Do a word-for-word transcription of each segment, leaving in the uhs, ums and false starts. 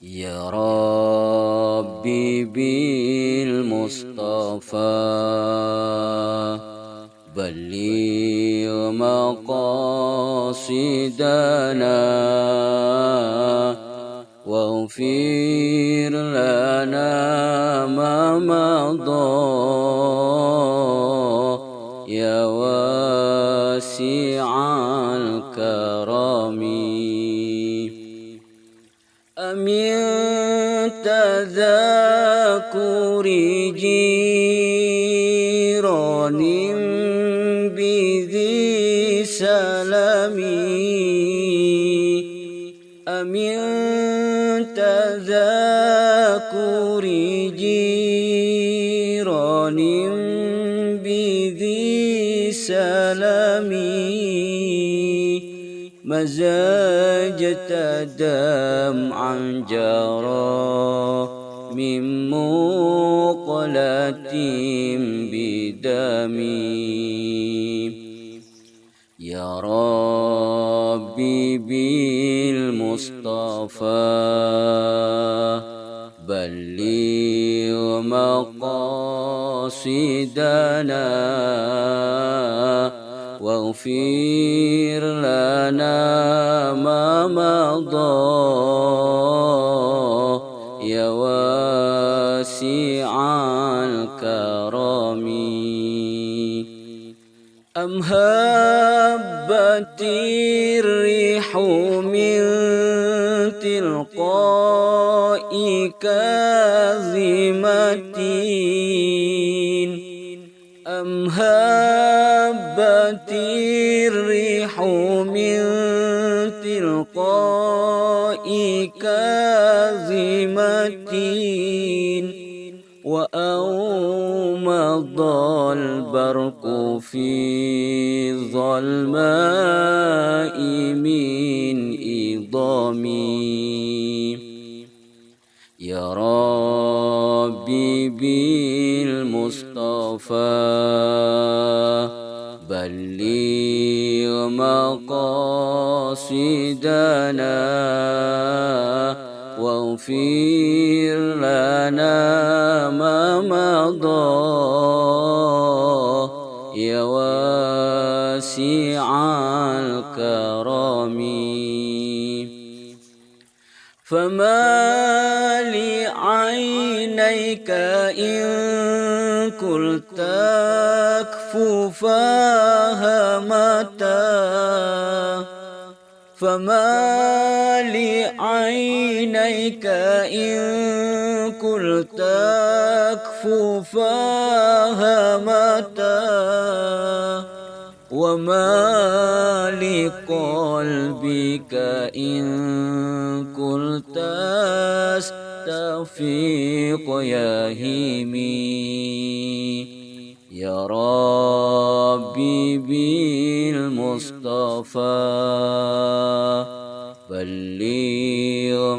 يا ربي بالمصطفى بلغ مقاصدنا واغفر لنا ما مضى يا واسع الكرم. أمن تذاكر جيران بذي سلم أمن تذاكر جيران بذي سلم مزاجت دمعا جرى من مقلة بدمي. يا ربي بالمصطفى بلغ مقاصدنا واغفر لنا ما مضى يا واسع الكرم. أم هبت الريح من تلقاء كاظمة أم هبت الريح من تلقاء كاظمة وأومض البرق في الظلماء من إضامي. يا ربي بالمصطفى بلغ مقاصدنا واغفر لنا ما مضى يا واسع الكرم. فما لعينيك إن قلت أكففاها متى فما لعينيك إن قلت أكففاها متى وما لقلبك إن قلت أستفيق يا هيمي. يا ربي بالمصطفى بلغ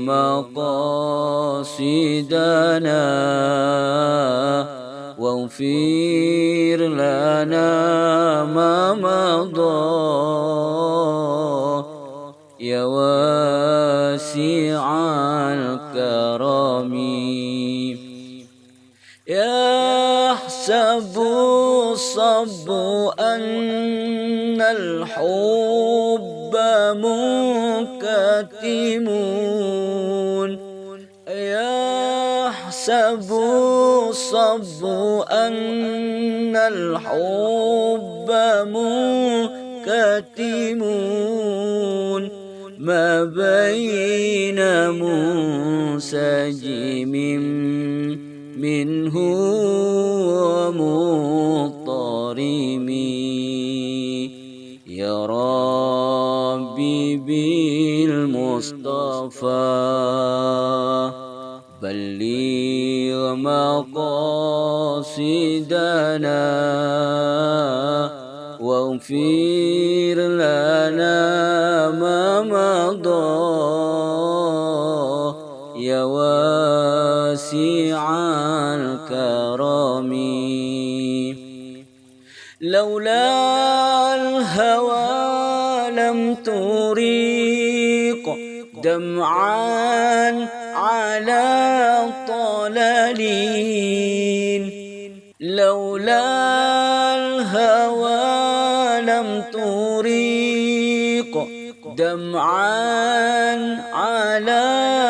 مقاصدنا واغفر لنا ما مضى يا واسع الكرم. يحسب الصب أن الحب منكتم يحسب الصب أن الحب منكتم ما بين منسجم منه ومضطرم. يا ربي بالمصطفى بلغ مقاصدنا واغفر لنا ما مضى يا واسع الكرم. لولا الهوى لم تريق دمعا على طلالين لولا الهوى لم تريق دمعا على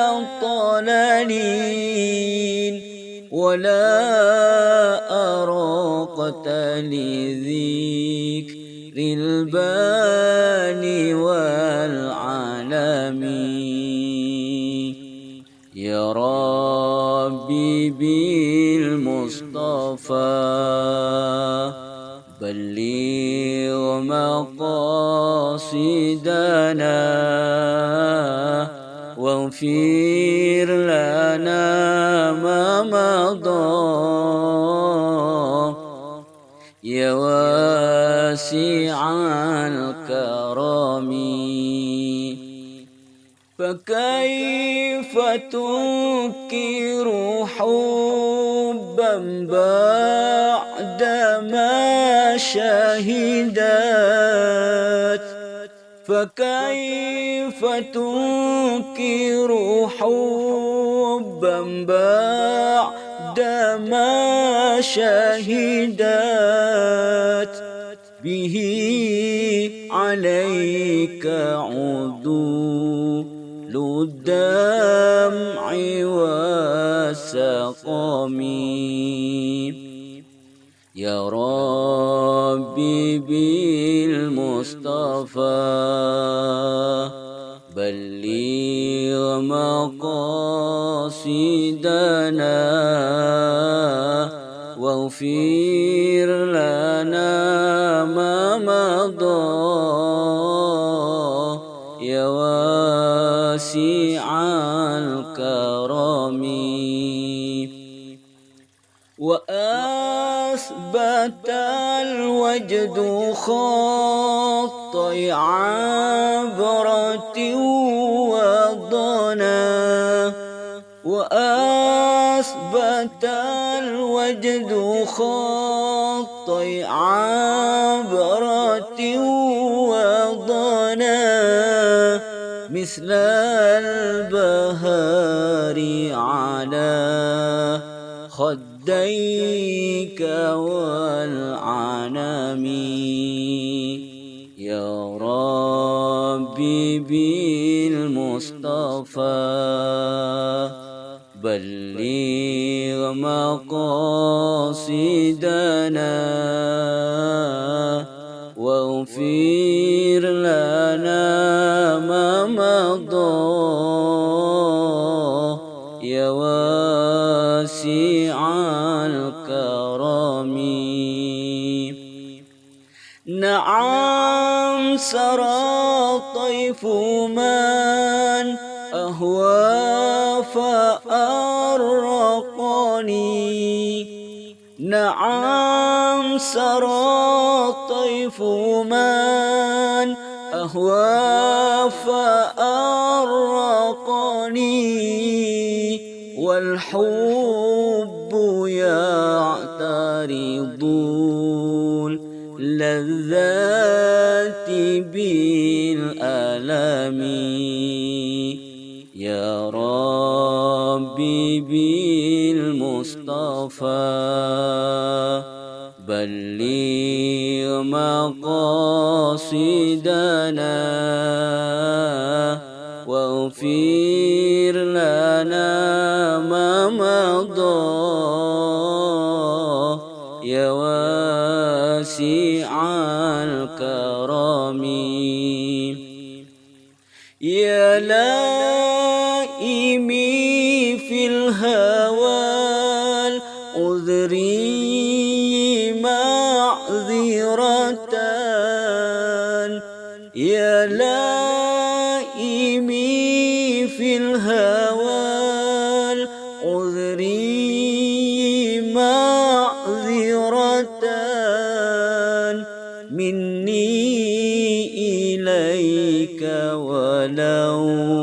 طلالين ولا أراقت لذكر الباني والعالمين يا ربي بالمصطفى بلغ مقاصدنا واغفر لنا ما مضى يا واسع الكرم فكيف تنكر حبا بعدما شهدت فكيف تنكر حبا بعدما شهدت به عليك عدول الدمع والسقم يا ربي بالمصطفى بلغ مقاصدنا واغفر لنا ما مضى يا واسع الكرم وأثبت الوجد خطي عبرة وضنا وأثبت الوجد خطي عبرة وضنا مثل البهار على خديك والعنم يا ربي بالمصطفى بلغ مقاصدنا واغفر لنا ما مضى يا واسع الكرم نعم سرى طيف من أهوى فأرقني نعم سرى طيف من أهوى فأرقني والحب يعترض اللذات بالألم يا ربي بالمصطفى بلغ مقاصدنا واغفر لنا ما مضى يا واسع الكرم يا لائمي في الهوى العذري معذرة يا لائمي في الهوى العذري معذرة مني إليك ولو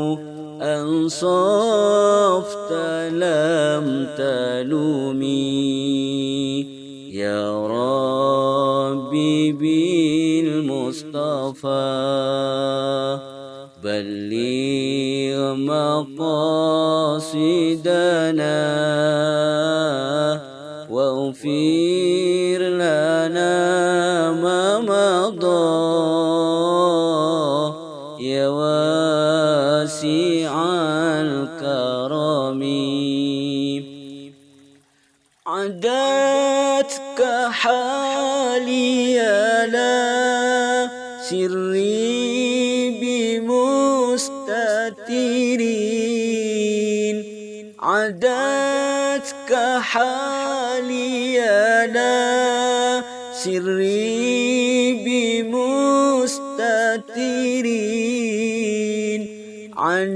أنصفت لم تلومي يا ربي بالمصطفى بلغ مقاصدنا واغفر لنا ما مضى يا واسع الكرم. عدتك حالي لا سري بمستترين، عدتك حالي لا سري بمستترين عن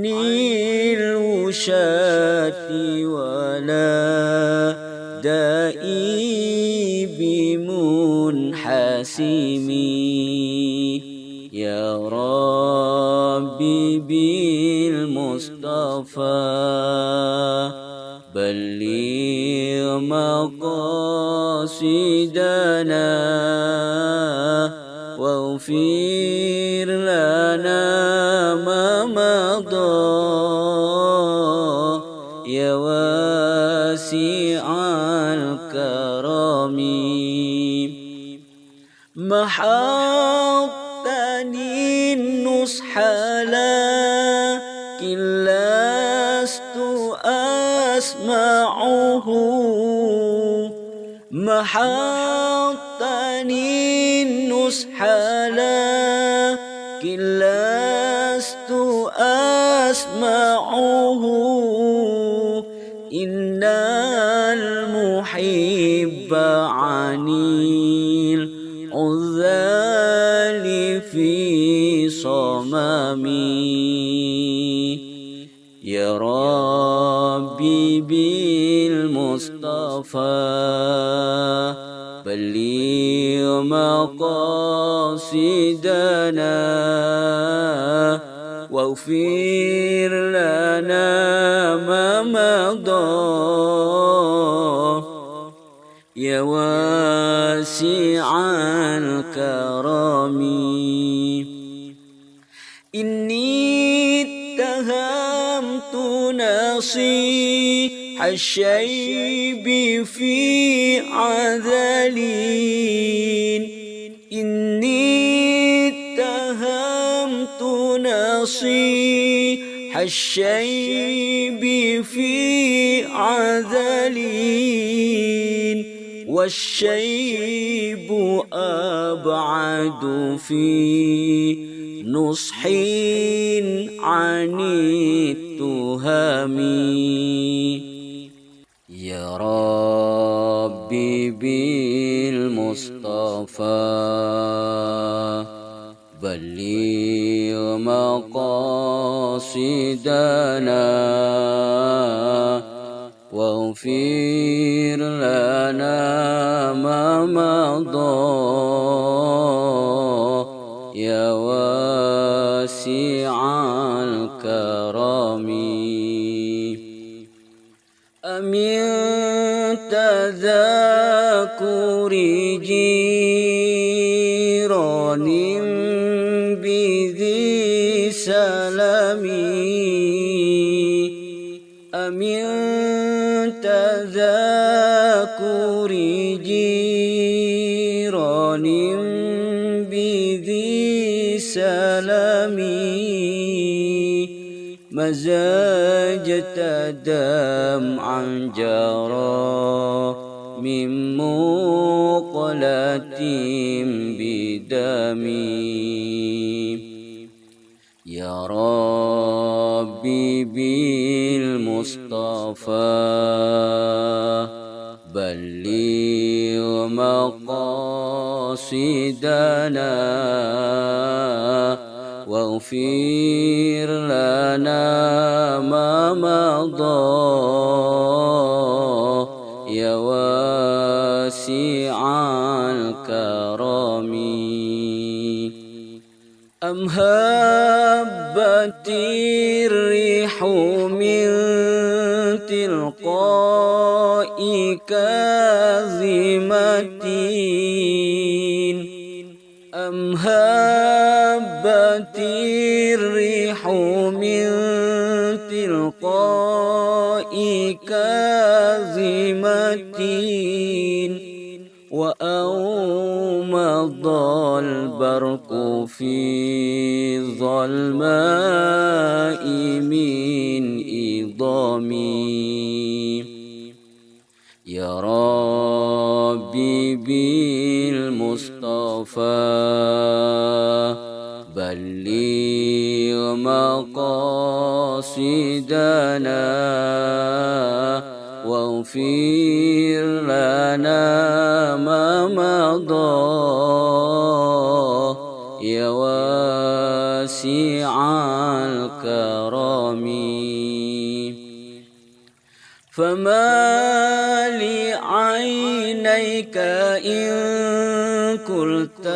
الوشاة ولا دائي بمنحسم. يا ربي بالمصطفى بلغ مقاصدنا واغفر لنا ما مضى يا واسع الكرم. محوتني النصح لكن لست أسمعه، محوتني النصح لكن لست أسمعه. إن المحب عن العذال في صممي. يا ربي بالمصطفى بلغ مقاصدنا واغفر لنا ما مضى يا واسع الكرم. إني اتهمت نصيح الشيب في عذلين، إني اتهمت نصيح الشيب في عذلين والشيب أبعد في نصح عن التهم. يا ربي بالمصطفى بلغ مقاصدنا واغفر لنا ما مضى يا واسع الكرم. أمن تذاكر جيران بذي سلم، أمن تذاكر جيران بذي سلم مزاجت دمعا جرى من مقلة بدمي. يا ربي بالمصطفى بلغ مقاصدنا واغفر لنا ما مضى يا واسع الكرم. أم هبت الريح من تلقاء كاظمة، أم هبت الريح من كاظمة وأومض البرق في ظلماء من إضامي يا ربي بالمصطفى بلغ مقاصدنا واغفر لنا ما مضى يا واسع الكرم فما لعينيك إن قلت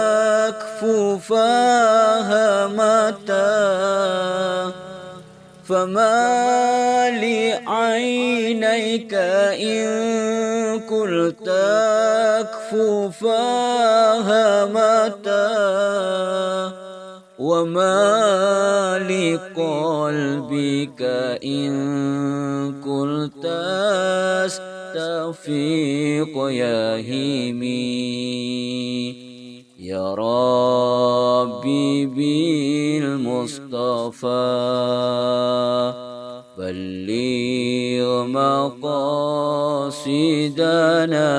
أكففاها متى فما لعينيك إن قلت أكففاها متى وما لقلبك إن قلت أستفيق يا هيمي يا ربي بالمصطفى بلغ مقاصدنا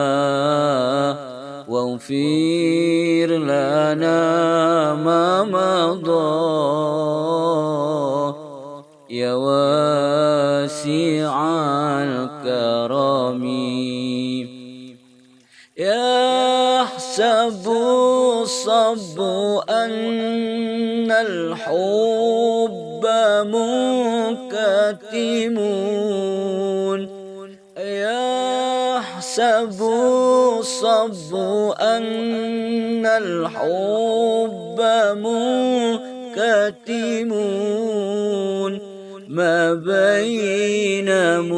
واغفر لنا ما مضى يا واسع الكرم يحسب الصب أن الحب منكتم يحسب الصب أن الحب منكتم ما بين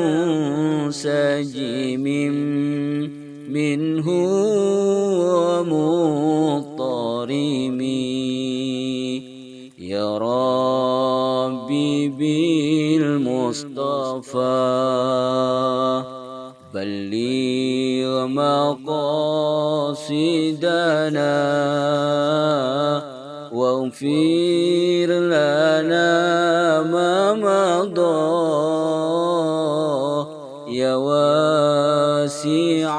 منسجم منه ومضطرم يا ربي بالمصطفى بلغ مقاصدنا واغفر لنا ما مضى يا واسع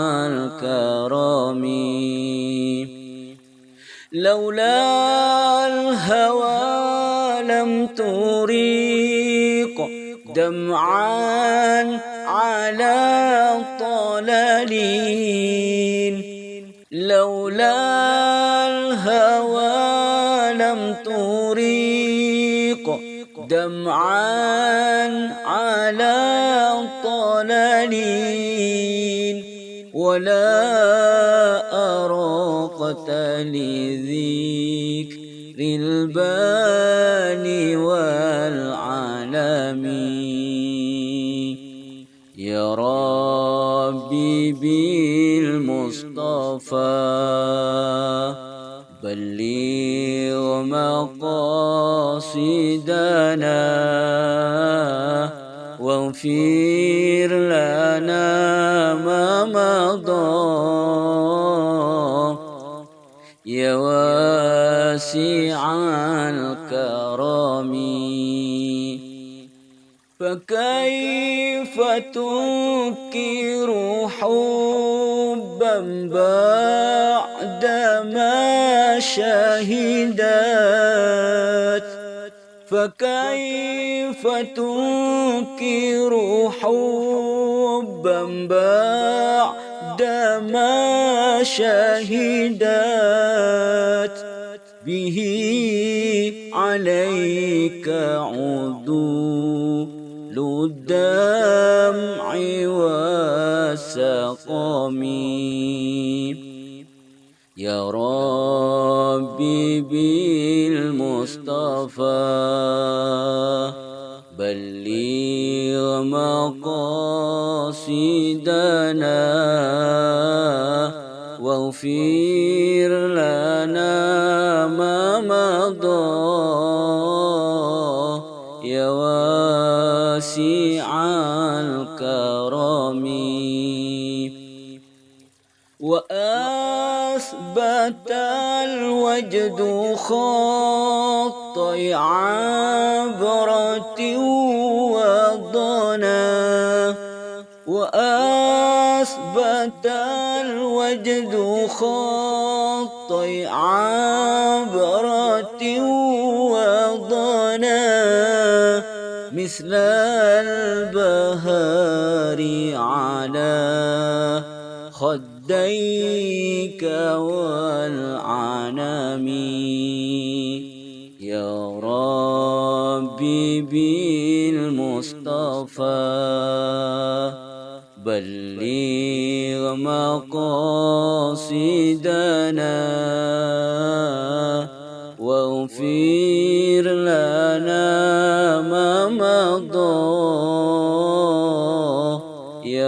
الكرم لولا الهوى لم تريق دمعا على طلالين لولا الهوى لم تريق دمعا على طلالين ولا أراقت لذكر الباني والعالمين يا ربي بالمصطفى بلغ مقاصدنا واغفر لنا ما مضى يا واسع الكرم فكيف تنكر حبا بعدما شهدت فكيف تنكر حبا بعدما شهدت به عليك عدول الدمع والسقم يا ربي بالمصطفى بلغ مقاصدنا واغفر لنا ما مضى يا واسع الكرم وأثبت الوجد خطي عبرة وضنا وأثبت الوجد خطي عبرة وضنا مثل البهار على خديك والعنم يا ربي بالمصطفى بلغ مقاصدنا واغفر لنا ما مضى يا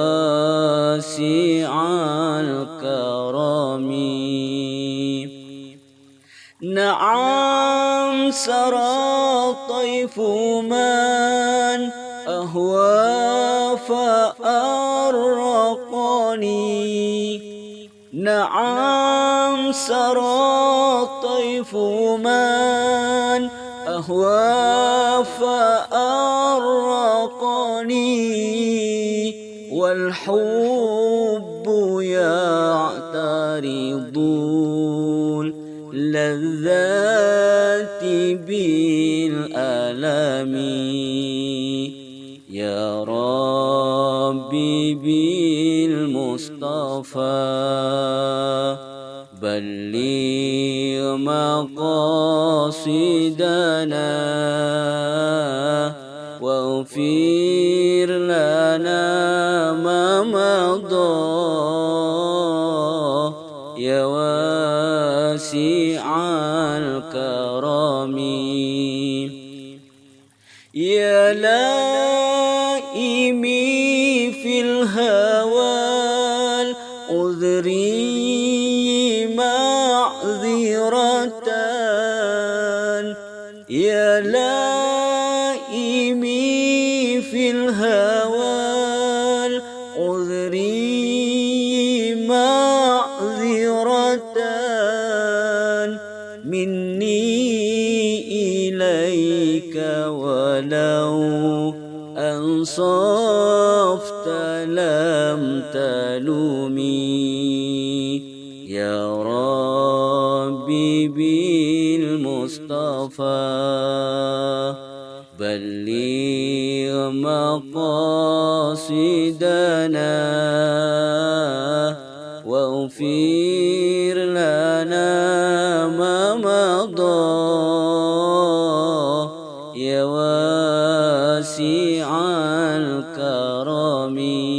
واسع الكرم نعم سرى طيف من أهوى فأرقني نعم سرى طيف من أهوى فأرقني والحب يعترض اللذات بالألم يا ربي بالمصطفى بلغ مقاصدنا واغفر لنا ما مضى يا واسع الكرم يا لائمي في الهوى العذري معذرة يا لائمي في الهوى العذري معذرة مني إليك ولو أنصفت لم تلومي يا ربي بالمصطفى بلغ مقاصدنا واغفر لنا ما مضى يا واسع الكرم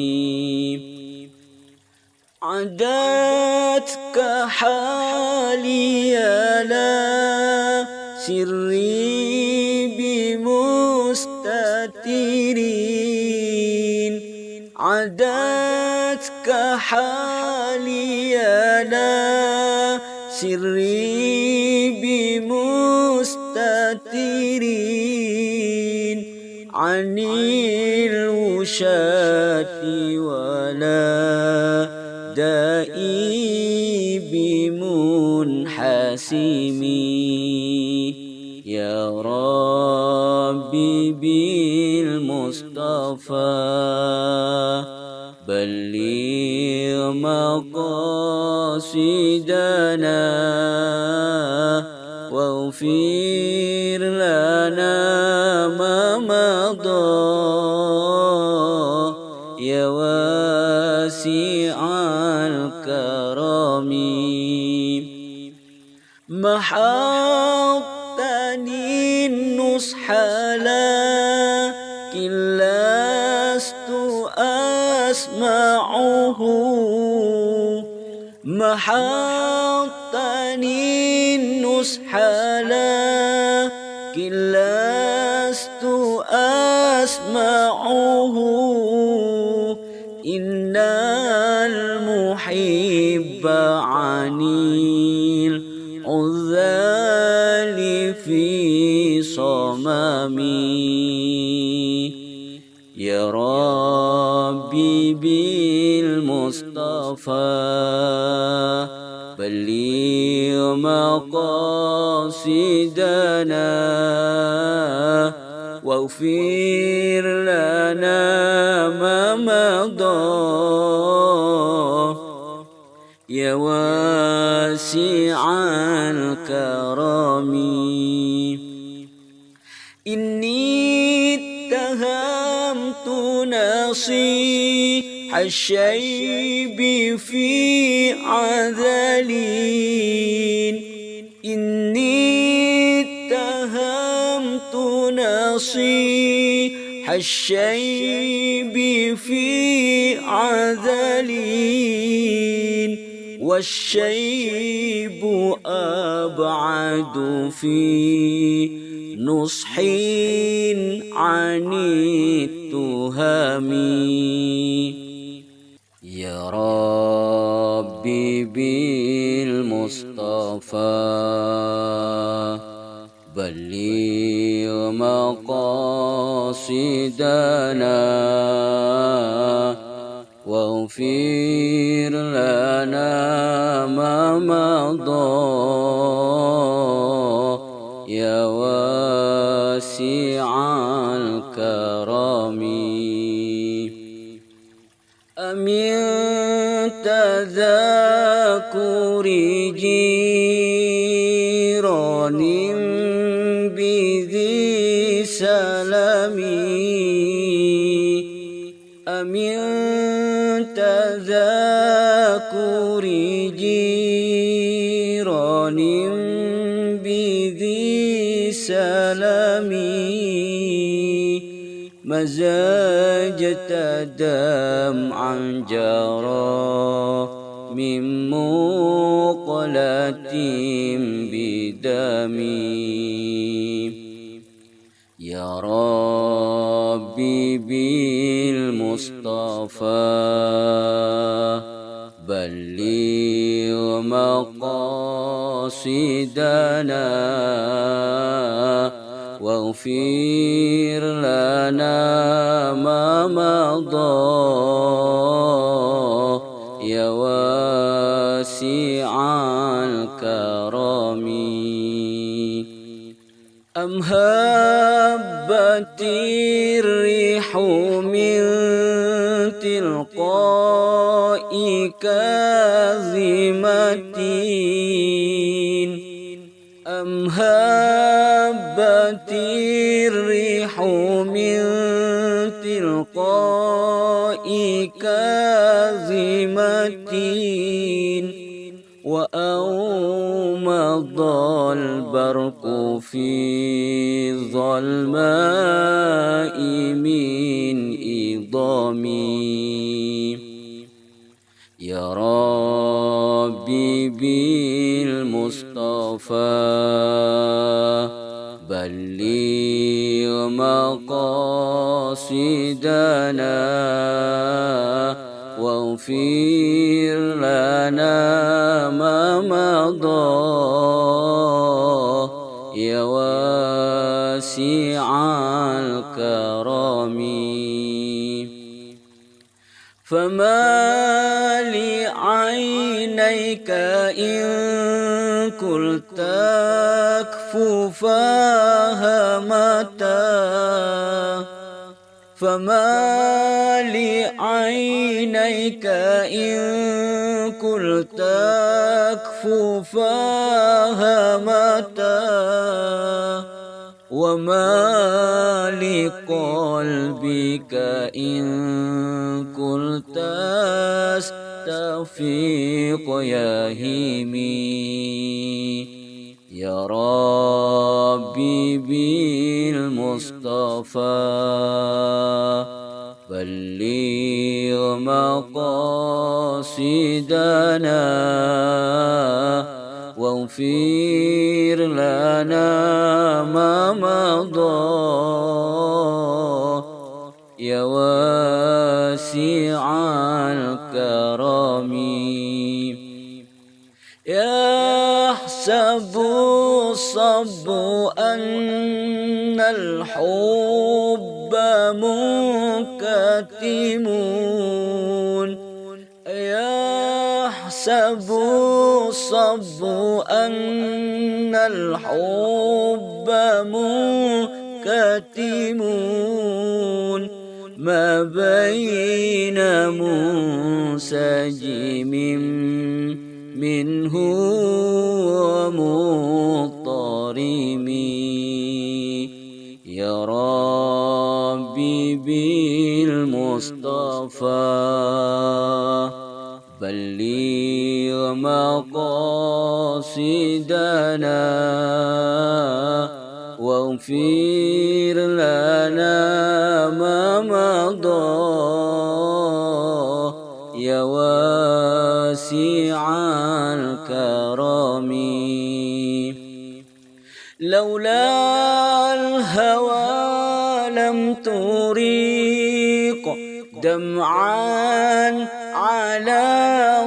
عدتك حالي لا سري بمستترين عدتك حالي لا سري بمستترين عن الوشاة ولا دائي بمنحسمي يا ربي بالمصطفى بلغ مقاصدنا واغفر لنا ما مضى يا واسع الكرم محقتني النصح لكن لست أسمعه محقتني النصح لكن لست أسمعه إن المحب عن العذال في صممي يا ربي بالمصطفى بلغ مقاصدنا واغفر لنا ما مضى يا واسع الكرم. إني اتهمت نصيح الشيب في عذلين إني اتهمت نصيح الشيب في عذلين والشيب أبعد في نصح عن التهم. يا ربي بالمصطفى بلغ مقاصدنا واغفر لنا ما مضى يا واسع الكرم. أمن تذاكر جيران بذي سلم أمن تذاكر جيران بذي سلمي مزاجت دمعا جرى من مقلة بدمي. يا ربي بالمصطفى بلغ مقاصدنا واغفر لنا ما مضى يا واسع الكرم. أم هبت الريح من تلقاء كاظمة أم هبت الريح من تلقاء كاظمة وأومض البرق في ظلماء من إضامي. يا ربي بالمصطفى بلغ مقاصدنا واغفر لنا ما مضى يا واسع الكرم. فما لعينيك إن قلت أكففاها متى فما لعينيك إن قلت أكففاها متى وما لقلبك إن قلت استفيق يا هيمي. يا ربي بالمصطفى بلغ مقاصدنا واغفر لنا ما مضى يا واسع الكرم. يحسب الصب أن الحب منكسر كاتمون يحسب الصب أن الحب منكتمون ما بين منسجم منه ومضطرم يا ربي بالمصطفى بلغ مقاصدنا واغفر لنا ما مضى يا واسع الكرم لولا الهوى لم تريق دمعا على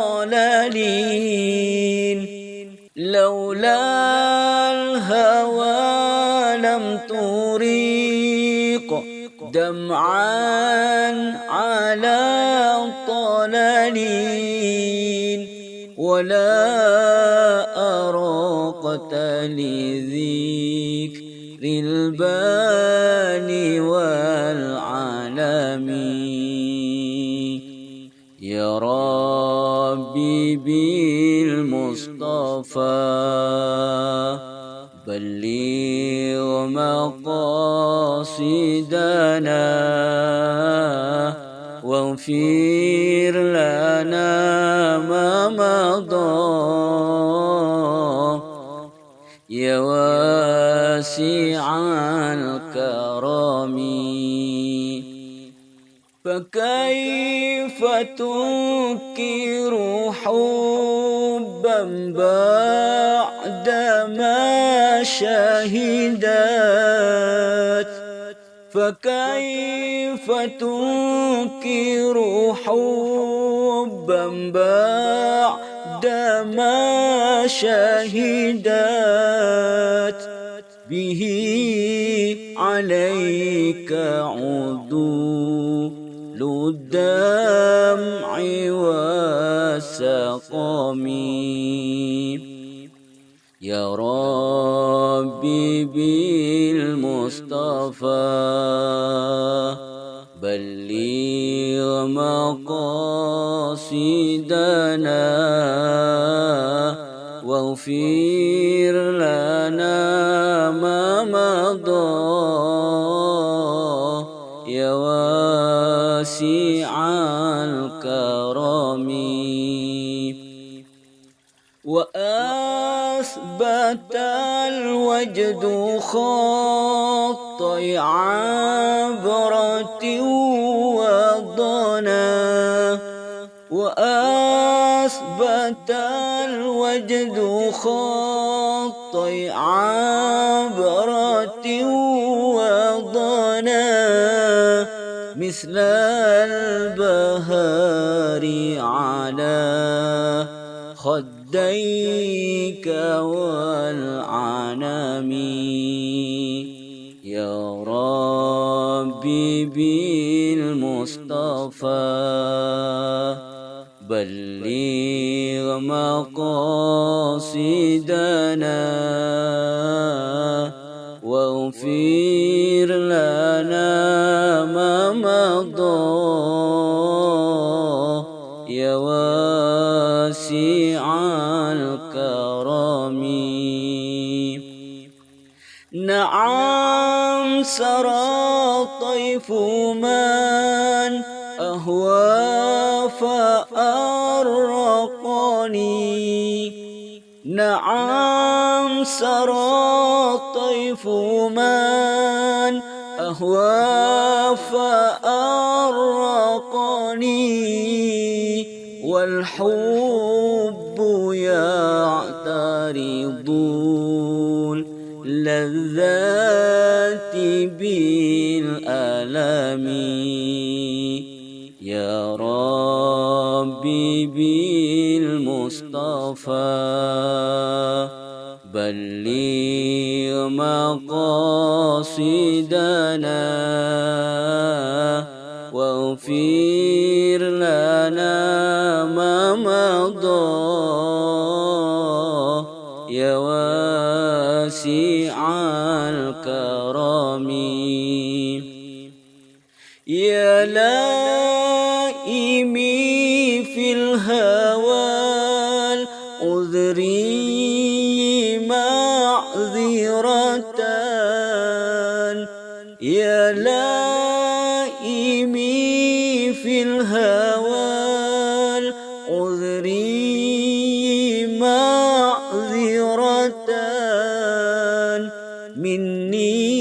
طلالين لولا الهوى لم تريق دمعا على طلالين ولا أراقت لذكر الباني والعالمين يا ربي بالمصطفى بلغ مقاصدنا واغفر لنا ما مضى يا واسع الكرم فكيف تنكر حبا بعدما شهدت فكيف تنكر حبا بعدما شهدت به عليك عدول الدمع والسقم يا ربي بالمصطفى بلغ مقاصدنا واغفر لنا ما مضى يا واسع الكرم وأثبت الوجد خطي عبرة وضنا وأثبت الوجد خطي عبرة وضنا مثل البهار على خديك والعنم يا ربي بالمصطفى بلغ مقاصدنا واغفر لنا ما مضى يا واسع الكرم نعم سرى طيف من أهوى فأرقني نعم سرى طيف من أهوى فأرقني والحب يعترض اللذات بالألم يا ربي بالمصطفى بلغ مقاصدنا واغفر لنا ما مضى يا واسع الكرم يا لائمي في الهوى العذري معذرة يا لائمي في الهوى العذري معذرة مني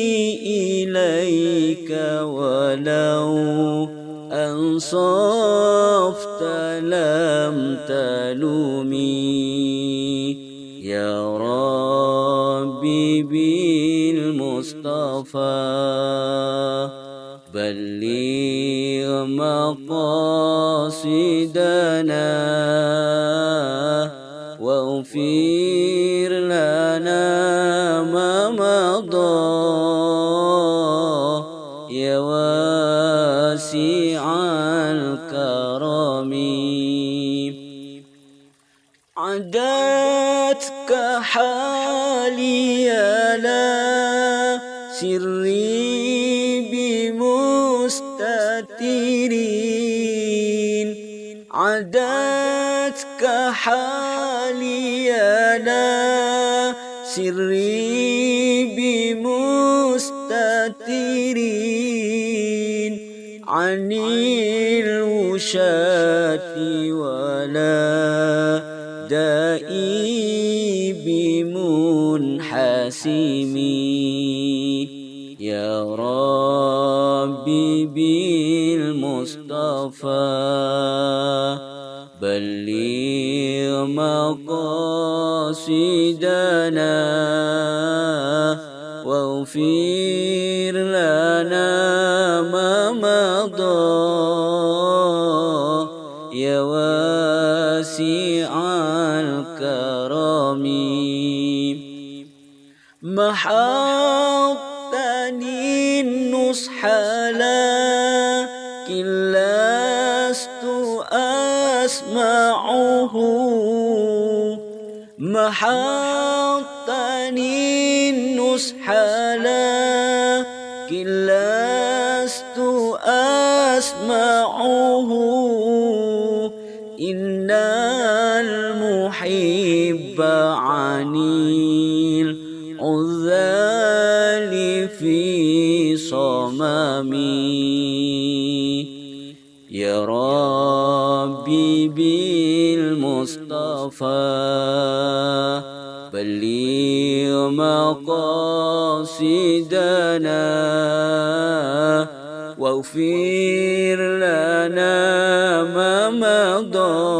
إليك ولو أنصفت لم تلومي يا ربي بالمصطفى بلغ مقاصدنا واغفر لنا ما مضى يا واسع الكرم عدتك حالي لا سري بمستترين عدتك حالي لا سري بمستترين عن الوشاة ولا دائي بمنحسمي يا ربي بالمصطفى بلغ مقاصدنا واغفر لنا ما مضى يا واسع الكرم محضتني النصح لكن لست أسمعه محضتني النصح لكن لست أسمعه إن المحب عن العذال في صممي يا ربي بالمصطفى بلغ مقاصدنا واغفر لنا ما مضى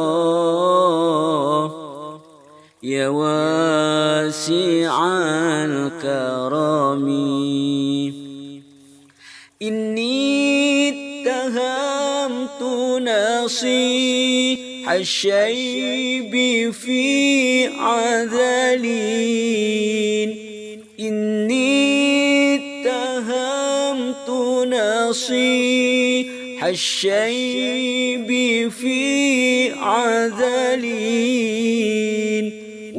يا واسع الكرم إني اتهمت نصيح الشيب في عذلين إني اتهمت نصيح الشيب في عذلين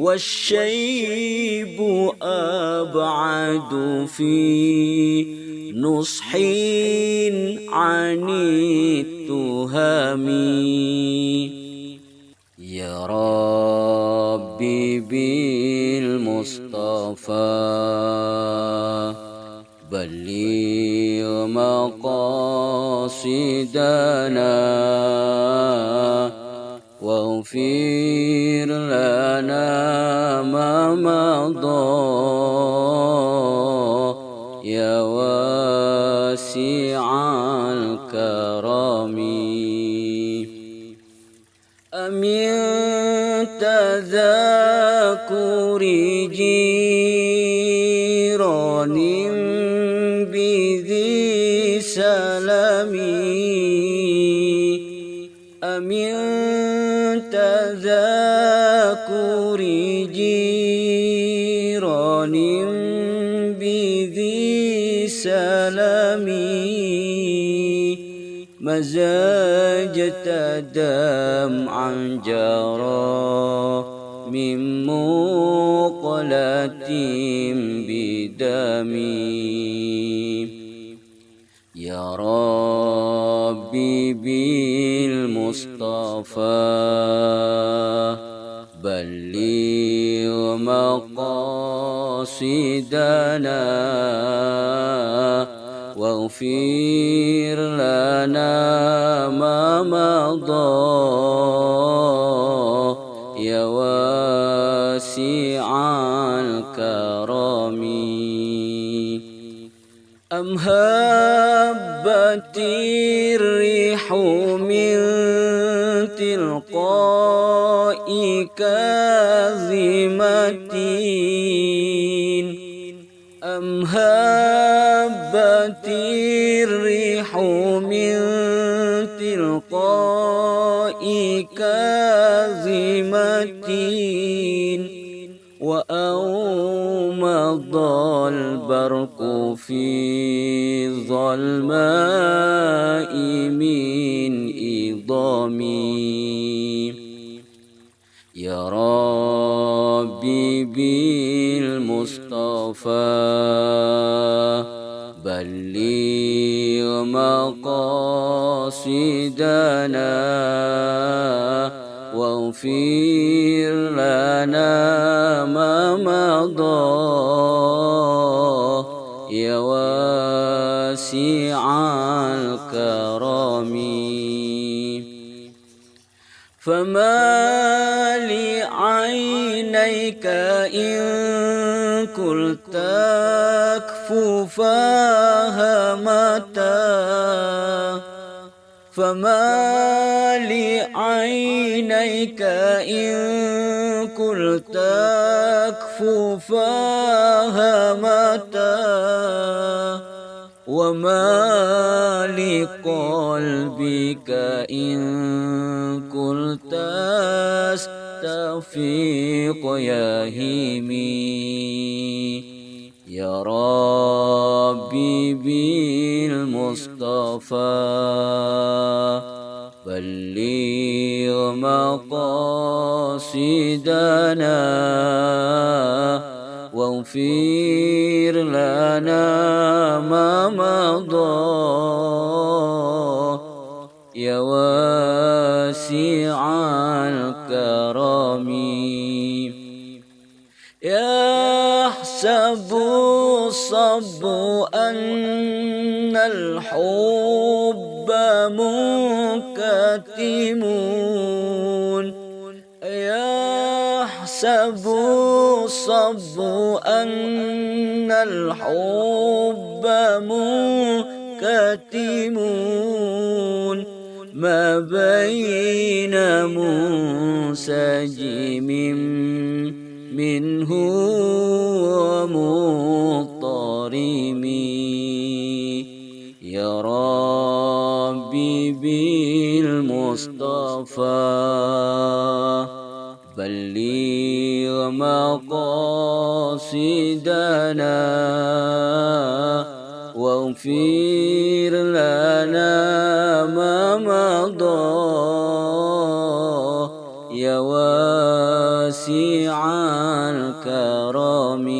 والشيب أبعد في نصح عن التهم يا ربي بالمصطفى بلغ مقاصدنا واغفر لنا ما مضى يا واسع الكرم أمن تذاكر جيران بذي سلمي أمن تذاكر جيران بذي سلمي مزاجة دمعا جرى من مقلة بدمي. يا ربي بالمصطفى بلغ مقاصدنا واغفر لنا ما مضى يا واسع الكرم. أم هبت الريح من تلقاء كاظمة أم هبت الريح من تلقاء كاظمة وأومض البرق في الظلماء من إضامي. يا ربي بالمصطفى بلغ مقاصدنا واغفر لنا ما مضى يا واسع الكرم. فما لعينيك إن قلت أكففاها متى فما لعينيك إن قلت أكففاها متى وما لقلبك إن قلت أستفيق يهيمي. يا ربي بالمصطفى بلغ مقاصدنا واغفر لنا ما مضى يا واسع الكرم. يحسب الصب أن الحب منكتم يحسب الصب أن الحب منكتم ما بين منسجم منه ومضطرم. يا ربي بالمصطفى بلغ مقاصدنا واغفر لنا ما مضى يا واسع الكرم.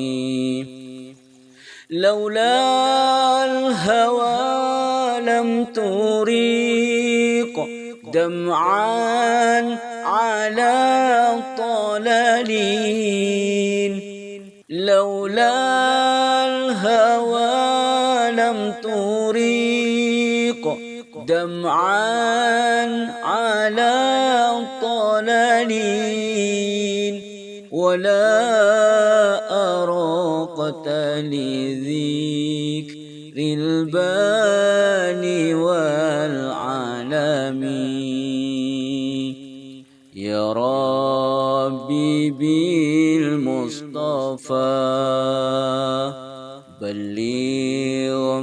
لولا الهوى لم تريق دمعا على طلالين لولا الهوى لم تريق دمعا على طلالين ولا أراقت لذكر الباني والعالم. يا ربي بالمصطفى بلغ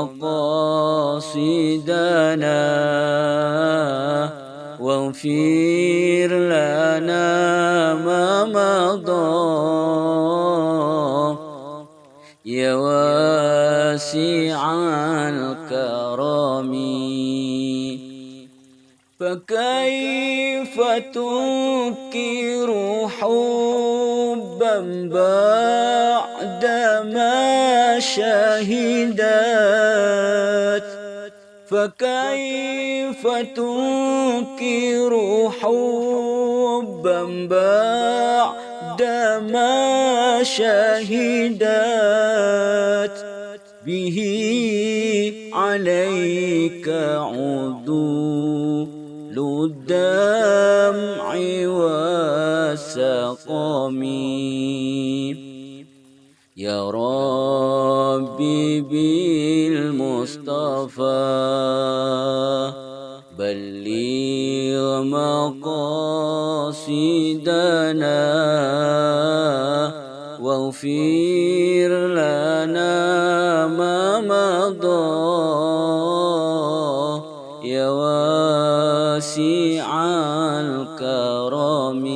مقاصدنا واغفر لنا ما مضى يا واسع الكرم. فكيف تنكر حبا بعدما شهدت فكيف تنكر حبا بعدما شهدت به عليك عدول الدمع والسقم يا ربي بالمصطفى بلغ مقاصدنا واغفر لنا ما مضى يا واسع الكرم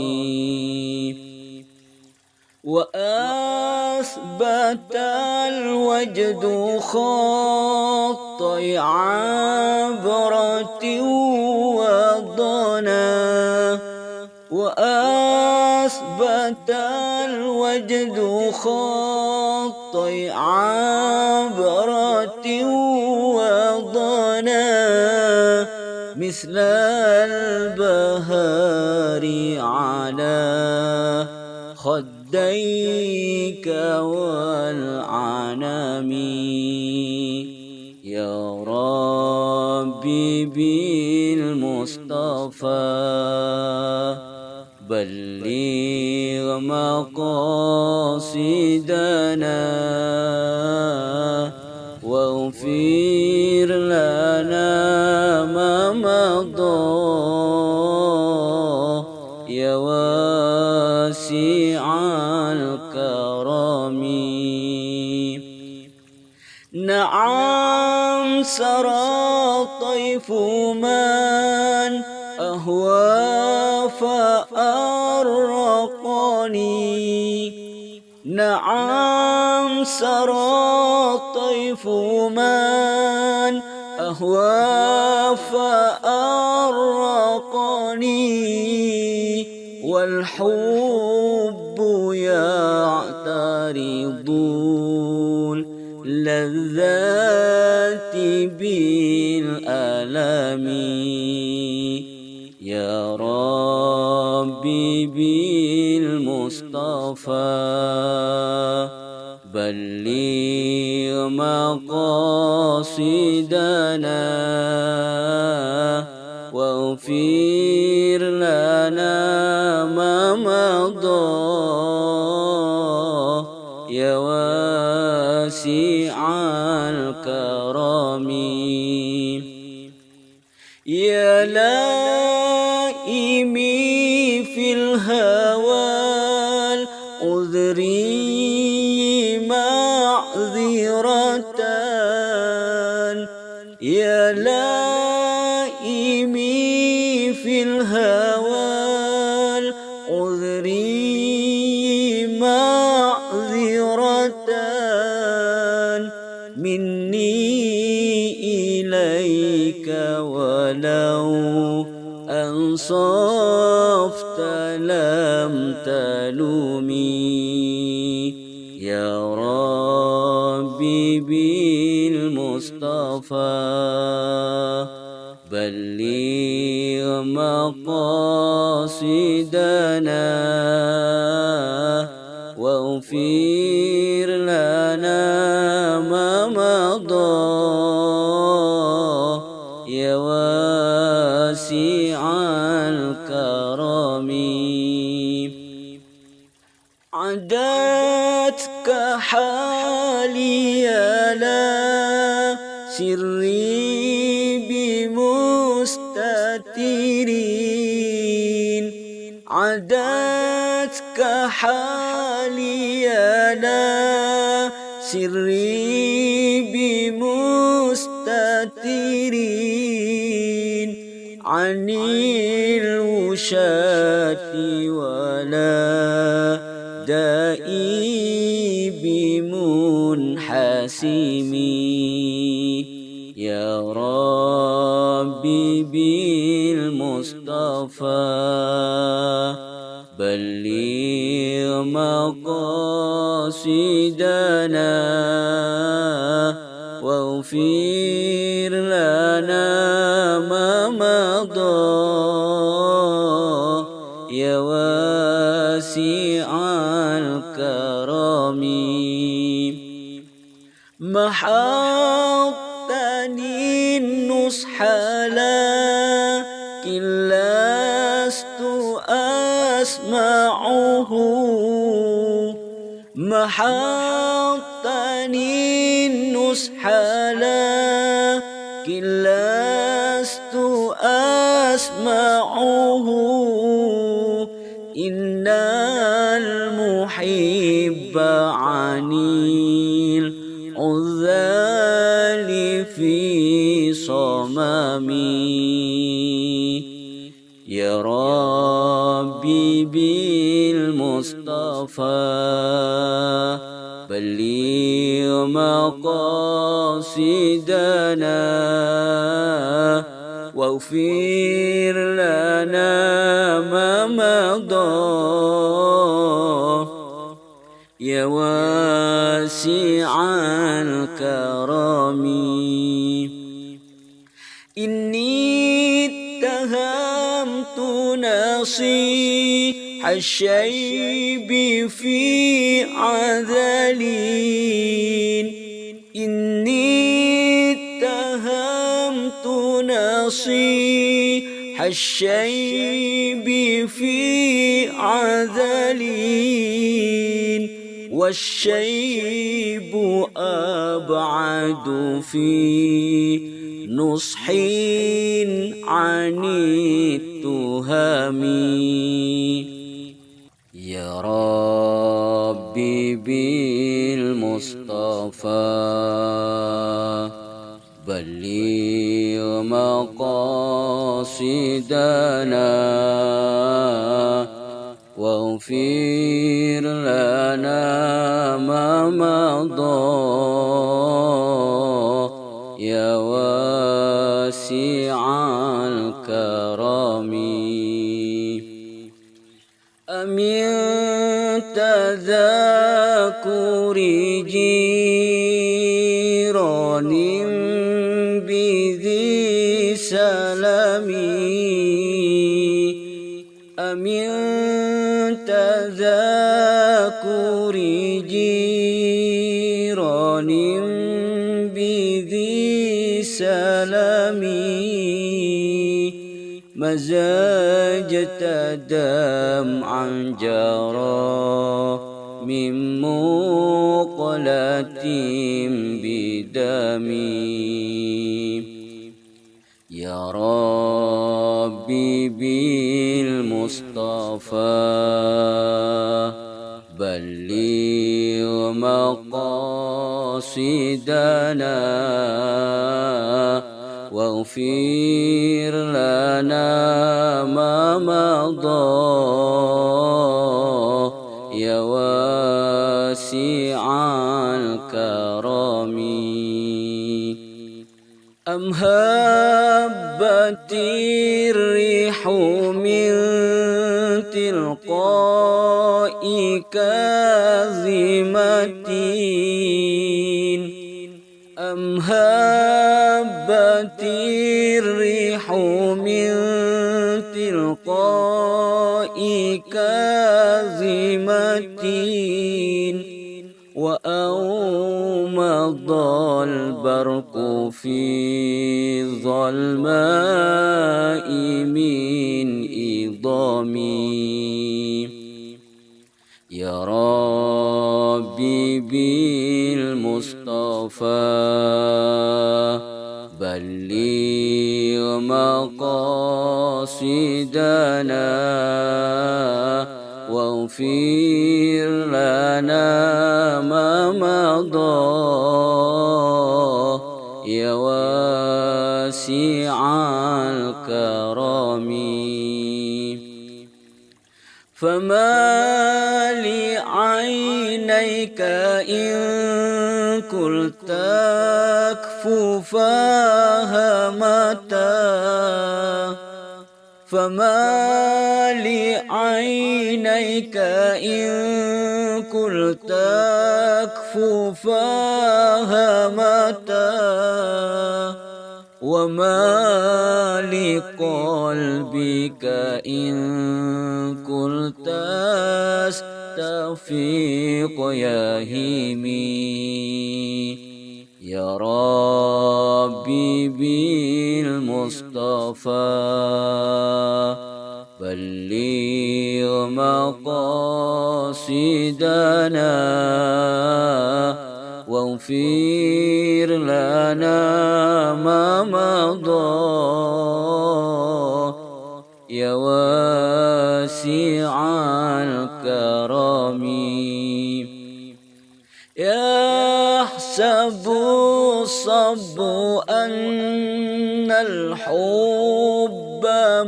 وأثبت الوجد خطي عبرة وضنا وأثبت الوجد خطي عبرة وضنا مثل البهار على خديك والعنم يا ربي بالمصطفى بلغ مقاصدنا واغفر لنا ما مضى يا واسع الكرم نعم سرى طيف من أهوى فأرقني نعم سرى طيف من أهوى فأرقني والحب يعترض اللذات بالألم يا ربي بالمصطفى بلغ مقاصدنا واغفر لنا ما مضى يا واسع الكرم يا لائمي في الهوى العذري معذرة يا لائمي في الهوى العذري معذرة مني إليك ولو أنصفت لم تلومي يا ربي بالمصطفى بلغ مقاصدنا واغفر لنا ما مضى يا واسع الكرم عدتك حالي لا سري بمستترين عدتك حالي لا سري بمستترين عن الوشاة ولا دائي بمنحسمي يا ربي ربي بالمصطفى بلغ مقاصدنا واغفر لنا ما مضى يا واسع الكرم محوتني النصح لكن لست أسمعه محوتني النصح لكن لست أسمعه إن المحب عني العذال في صممي يا ربي بالمصطفى بلغ مقاصدنا واغفر لنا ما مضى يا واسع الكرم إني اتهمت نصيح الشيب في عذلين إني اتهمت نصيح الشيب في عذلين والشيب أبعد في نصح عن التهم يا ربي بالمصطفى بلغ مقاصدنا واغفر لنا ما مضى يا واسع الكرم أمن تذاكر جيران بذي سلم أمن تذاكر جيران بذي سلم مزاجة دمعا جرى من مقلة بدمي يا ربي بالمصطفى بلغ مقاصدنا واغفر لنا ما مضى يا واسع الكرم أم هبت الريح من تلقاء كاظمة أم هبت الريح من تلقاء كاظمة وأومض البرق في ظلماء من إضامي يا ربي بالمصطفى بلغ مقاصدنا واغفر لنا ما مضى يا واسع الكرم فما لعينيك إن قلت أكفو فهمتا فما لعينيك إن قلت أكفو فهمتا وما لقلبك إن قلت أستفيق يهيمي يا ربي بالمصطفى بلغ مقاصدنا واغفر لنا ما مضى يا واسع الكرم يحسب الصب أن الحب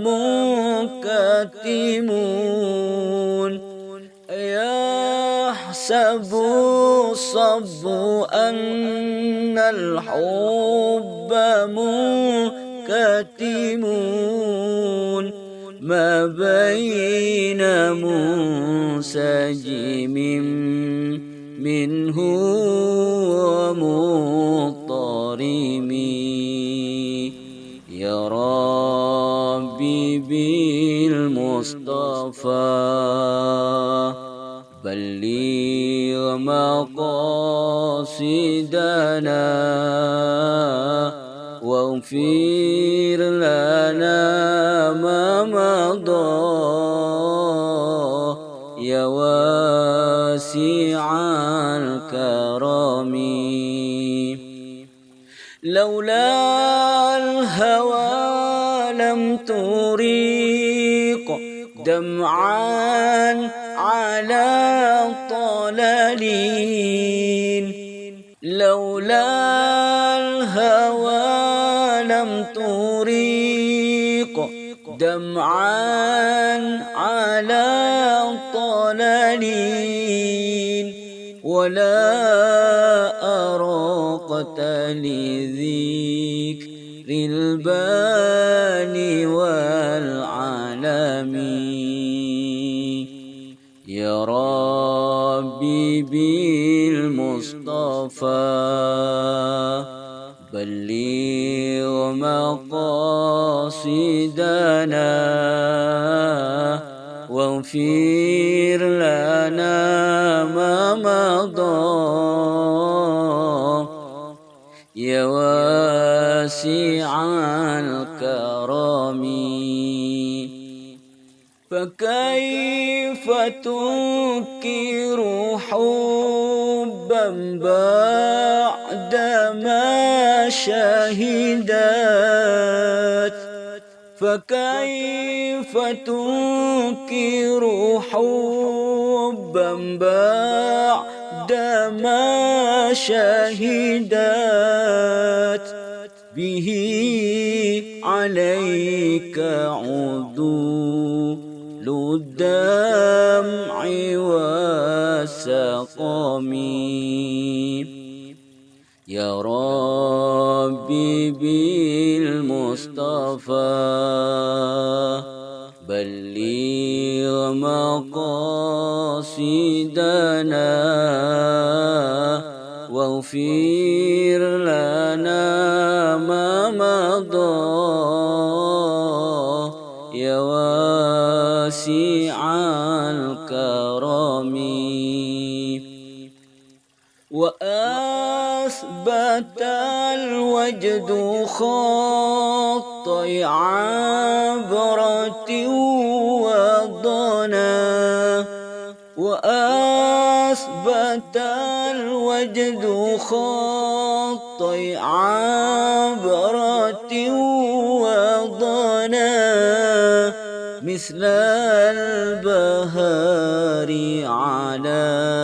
منكتم يحسب الصب أن الحب منكتم ما بين منسجم منه ومضطرم يا ربي بالمصطفى بلغ مقاصدنا واغفر لنا ما مضى يا واسع الكرم لولا الهوى لم تريق دمعا على طلالين لولا الهوى لم تريق دمعا على طلالين ولا أراقت لذكر الباني والعالمين يا ربي بالمصطفى بلغ مقاصدنا واغفر لنا ما مضى يا واسع الكرم فكيف تنكر حبا بعدما شهدت فكيف تنكر حبا بعدما شهدت به عليك عدول الدمع والسقم يا ربي بالمصطفى بلغ مقاصدنا واغفر لنا ما مضى يا واسع الكرم وأثبت الوجد خطي عبرة وضنا وأثبت الوجد خطي عبرة وضنا مثل البهار على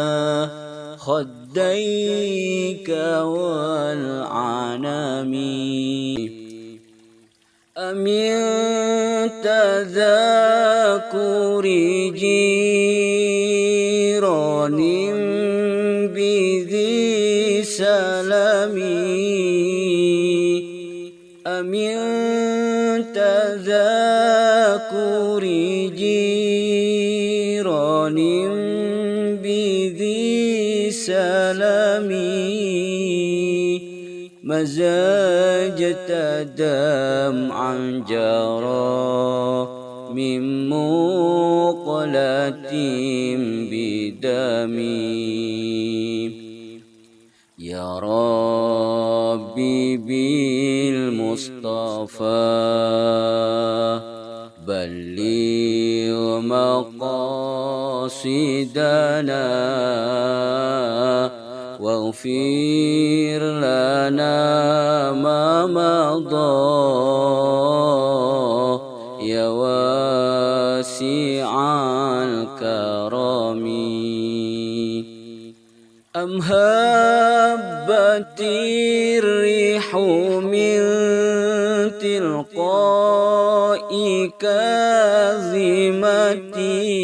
خديك والعنم أمن تذاكر جيران بذي سلام تذاكر جيران بذي سلامي مزاجة دمعا جرى من مقلة بدمي يا ربي بالمصطفى بلغ مقاصدنا واغفر لنا ما مضى يا واسع الكرم أم هبت الريح من تلقاء كاظمة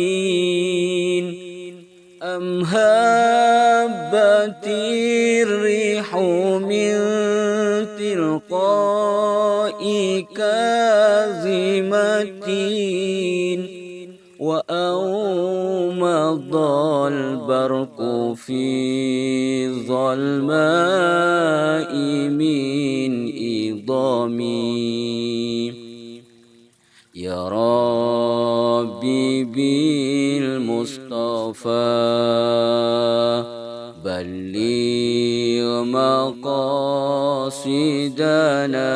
أم هبت الريح من تلقاء كاظمة وأومض البرق في ظلماء من إضامي يا ربي بالمصطفى بلغ مقاصدنا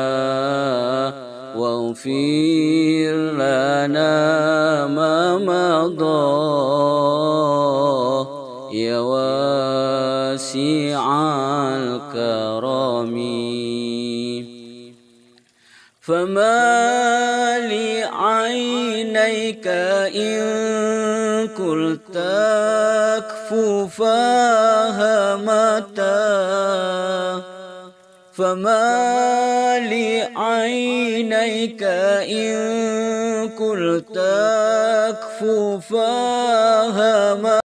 واغفر لنا ما مضى يا واسع الكرم فما لعينيك إن قلت أكففاها متى فما لعينيك إن قلت أكففاها متى